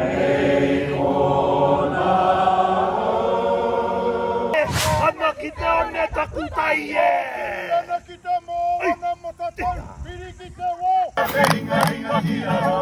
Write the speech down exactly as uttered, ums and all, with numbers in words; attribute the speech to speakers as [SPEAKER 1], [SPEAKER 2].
[SPEAKER 1] Ana ki te one takutai e! Ana ki te mo, ana matatai, piri ki te wo!